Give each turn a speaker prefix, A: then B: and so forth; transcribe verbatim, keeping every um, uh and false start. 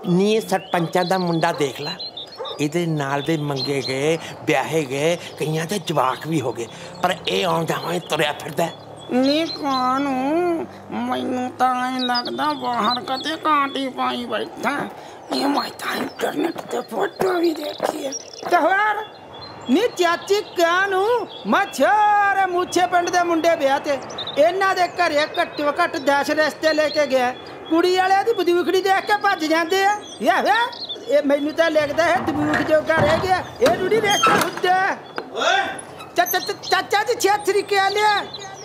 A: नी सरपंचा दा मुंडा देख ला, इहदे नाल दे मंगे गए ब्याहे गए, कईयां दे जवाक भी हो गए, पर ये आउं जावां तुरया फिरदा।
B: नी कानू मैनू तां ऐ लगदा बाहर कदे कांटी पाई बैठा। ये मैं तां इंटरनेट ते फोटो भी देखी है। ते होर नी चाची कानू मैं सारे मूछे पिंड दे मुंडे ब्याह ते इन्हां दे घरे घट्टो घट्ट दस रिश्ते लेके गया, कुड़ी वाले दी बदूखड़ी देख के भज जांदे आ। या वे ये मैनू तां लगदा है दबूख जोगा रह गया, ये रुड़ी रिश्ता हुंदा। ओए चाचा चाचा जी छे तरीके आ लिया।